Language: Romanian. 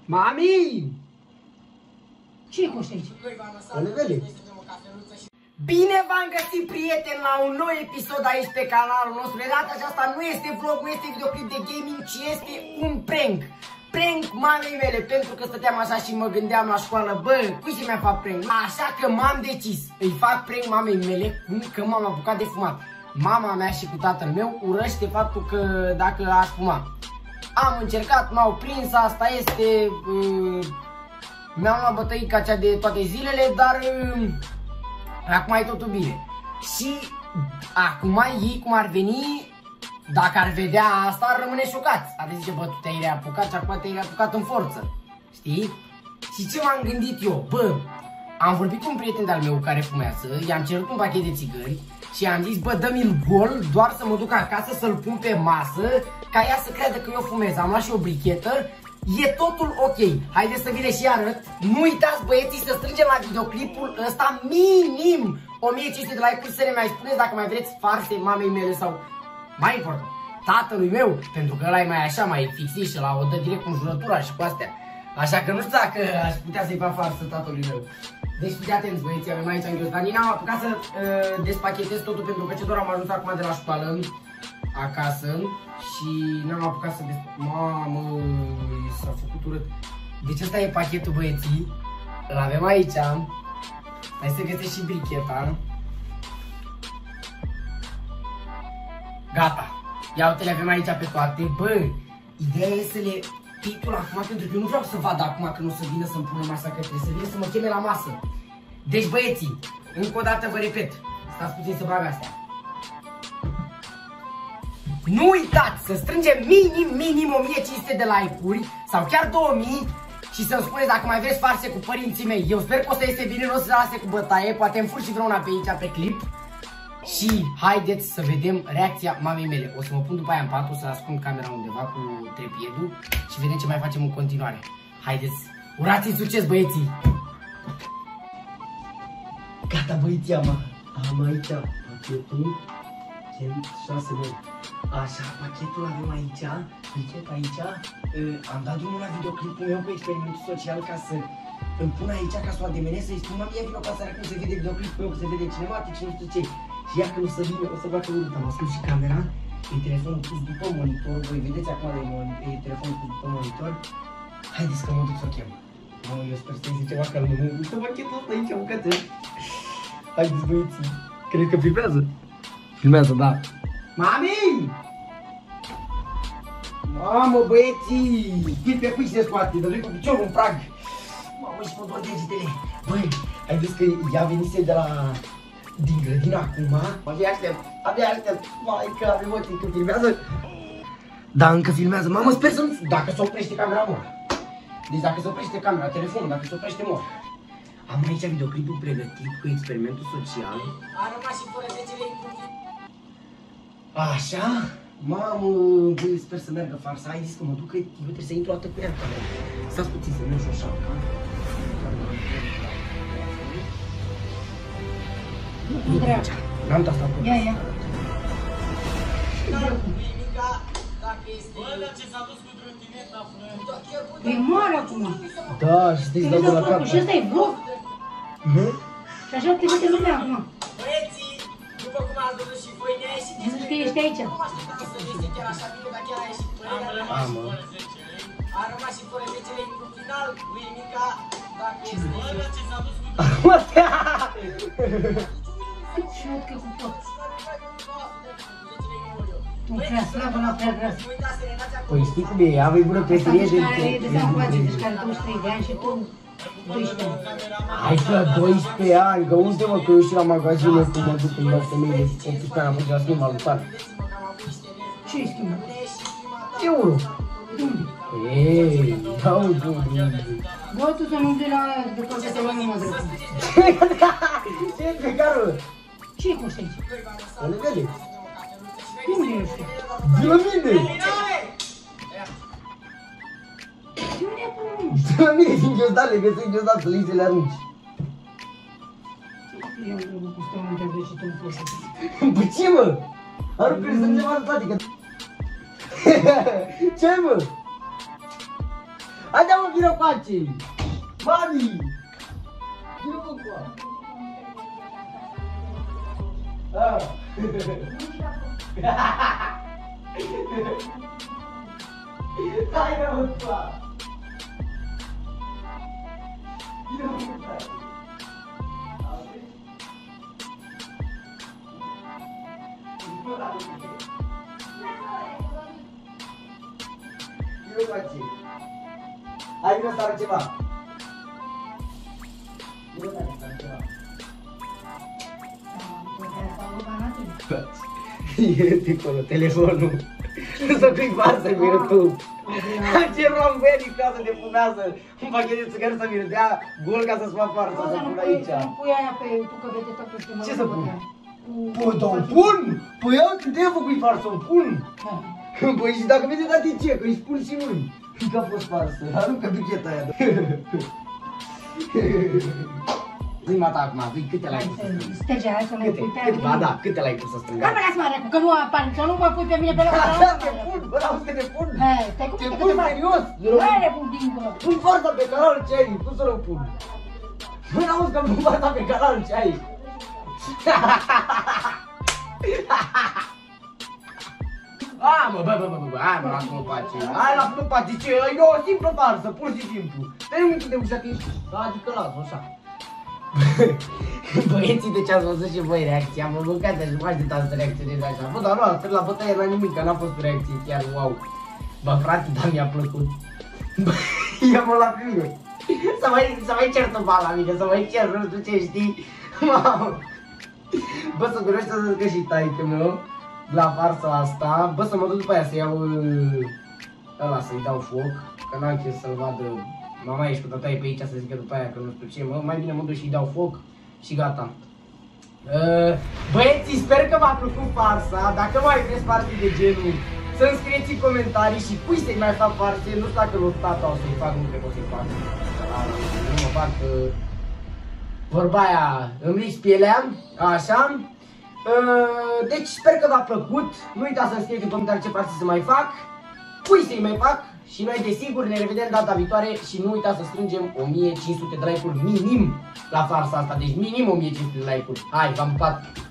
Mami! Ce-i cu ăștia aici? Bine v-am găsit, prieteni, la un nou episod aici pe canalul nostru. De data aceasta nu este vlog, nu este videoclip de gaming, ci este un prank. Prank mamei mele, pentru că stăteam așa și mă gândeam la școală, bă, cui să mi-a fac prank? Așa că m-am decis, îi fac prank mamei mele, că m-am apucat de fumat. Mama mea și cu tatăl meu urăște faptul că dacă aș fuma. Am încercat, m-au prins, asta este... mi-am luat bătăica cea de toate zilele, dar... acum e totul bine. Și acum ei cum ar veni, dacă ar vedea asta, ar rămâne șocați. Ar zice, bă, tu te-ai reapucat și acum te-ai reapucat în forță. Știi? Și ce m-am gândit eu? Bă, am vorbit cu un prieten de-al meu care fumează, i-am cerut un pachet de țigări și i-am zis, bă, dă-mi-l gol, doar să mă duc acasă, să-l pun pe masă, ca ea să creadă că eu fumez. Am luat și o brichetă. E totul ok. Haideți să vine și arăt. Nu uitați, băieții, să strângem la videoclipul ăsta minim 1500 de like-uri, să ne mai spuneți dacă mai vreți farse mamei mele sau, mai important, tatălui meu, pentru că ăla e mai așa, mai fixit și la o dă direct cu înjurătura și cu astea. Așa că nu știu dacă aș putea să-i fac farsă tatălui meu. Deci fiți atenți, băieții, avem aici în ghiozdan. N-am apucat să despachetez totul pentru că ce doar am ajuns acum de la școală acasă și n-am apucat să Mamă, s-a făcut urât. Deci ăsta e pachetul, băieții. Îl avem aici. Hai să găsesc și bricheta. Gata. Ia uite, le avem aici pe toate. Bă, ideea e să le pitul acum, pentru că eu nu vreau să vad acum că nu o să vină să-mi pună masa, că trebuie să vină să mă cheme la masă. Deci, băieții, încă o dată vă repet. Stați puțin să bag astea. Nu uitați să strângem minim 1500 de like-uri sau chiar 2000 și să-mi spuneți dacă mai vreți farse cu părinții mei. Eu sper că o să iese bine, nu o să lase cu bătaie, poate îmi fur și vreuna pe aici pe clip. Și haideți să vedem reacția mamei mele. O să mă pun după aia în pat, o să ascund camera undeva cu trepiedul și vedem ce mai facem în continuare. Haideți, urați-i succes, băieții! Gata, băieții, am aici pachetul. 6 lei. Așa, pachetul avem aici, pichet aici. Am dat drumul la videoclipul meu cu experimentul social ca să îl pun aici, ca să o ademenez, să-i spun, mami, ia vino ca seara cum se vede videoclipul meu, că se vede cinematic și nu știu ce. Și ia că nu să vină, o să facă urât. Am ascuns și camera, e telefonul pus după monitor, voi vedeți acum de e telefonul pus după monitor. Haideți că mă duc să o chem. Mamă, eu sper să-i zice ceva că nu mă uită pachetul ăsta aici, bucățe. Haideți, băieții, cred că filmează. Filmează, da. Mami! Mamă, băieții! Chit pe cui se scoate, dă-i cu piciorul în prag. Mamă, și mă dor degetele. Băi, haideți că ea venise de la... din grădină acum. Abia aștept. Vai, că avem ochii, că filmează. Da, încă filmează. Mamă, sper să nu... Dacă se oprește camera, mor. Deci dacă se oprește camera, telefonul, dacă se oprește, mor. Am aici videoclipul pregătit cu experimentul social. A rămas și fără 10 lei. Așa? Mamă, băi, sper să meargă farsa. Ai zis că mă duc, că eu trebuie să intru o dată cu ea. Stați puțin să merg și o șapca. N-am tastatură. Ia. E mare acum. Da, și știți, dau de la cap. Și ăsta e vlog. Și așa te vede lumea acum. Băieții, după cum ați văzut și voi, ne-a ieșit Ai zis că ești aici. Nu mă așteptam să iese chiar așa bine, dar chiar a ieșit. A rămas și fără 10 lei cu final, lui Mica, dacă este... Bă, ce s-a dus cu... Și văd că cu tot. Nu prea slabă, la prea grasă. Păi știi cum e, avei bună prietenie de... Care de seama face, deci care 23 de ani și tu 12 ani. Hai că 12 ani, că unde mă, că eu și la magazină cum mă duc când dau femeile 18 ani, am fost la schimb alutat. Ce-i schimbă? Euro. De unde? Ei, dau de unde? Bă, tu să nu vii la aia de că să luăm numai drept. Ce e pe carul? Ce-i cu ăștia aici? O le vede? Unde e ăștia? De la mine! De unde e până nu? De la mine, din ghiozdan, le găsesc ghiozdan să le arunci. Eu nu cu stau între doi și tu în fosă. Bă, ce mă? Aruncă-le sângeva în toate, că... Ce mă? Haide mă, vină cu acei! Mami! Vină mă cu Haide mă cu vină mă cu hai, vină să arăt ceva. Vină să arăt ceva. E acolo, telefonul. Să cui farsă, miră tu. Ce vreau în băie din casă de fumează. Un pachet de țigări să mi-l dea gol ca să-ți fac farsă, să pun aici. Nu pui aia pe bucăvete tot ce mă. Ce să pun? Păi, dar o pun? Păi eu când te făcui farsă, o pun. Păi și dacă vede dati ce, că îi spun și lui. Că a fost farsă, aruncă bicheta aia. Zi-mi ta acum, zi câte like-uri să strâng? Sterge, hai să nu pui pe Ba da, câte like-uri să strâng? Că mă las mă recu, că nu apar, să nu mă pui pe mine pe loc. Da, te pun, bă, auzi că te pun. Te pun serios. Nu are pun dincolo. Pun fața pe canalul ce ai, cum să nu pun? Bă, auzi că pun fața pe canalul ce ai. Hai mă, bă, hai mă, lasă-mă pace. Hai, lasă-mă pace, ce? E o simplă farsă, pur și simplu. Te-ai uitat de ușa că ești, adică lasă-o așa. Băieții, de ce ați văzut și voi reacția? Mă mâncați și mă așteptați să reacționez așa. Bă, dar nu, la bătaie la nimic, că n-a fost o reacție chiar wow. Bă, frate, dar mi-a plăcut. Bă, ia-mă la mine. Să mai cer tu la mine, să mai cer, nu știu ce știi. Mamă. Bă, să cunoște să zică și taică meu la farsa asta. Bă, să mă duc după aia să iau ăla, să-i dau foc, că n-am chef să-l vadă mama ești cu tataie pe aici să zică după aia că nu știu ce, mă, mai bine mă duc și-i dau foc și gata. Băieții, sper că v-a plăcut farsa. Dacă mai vreți parte de genul, să-mi scrieți în comentarii și cui să-i mai fac farse. Nu știu dacă lui tata o să-i fac, nu cred că o să-i fac. Nu mă fac vorba aia, îmi riști pielea, așa. Deci sper că v-a plăcut. Nu uitați să-mi scrieți în comentarii ce farse să mai fac, cui să-i mai fac. Și noi desigur ne revedem data viitoare și nu uitați să strângem 1500 de like-uri minim la farsa asta. Deci minim 1500 de like-uri. Hai, v-am pupat!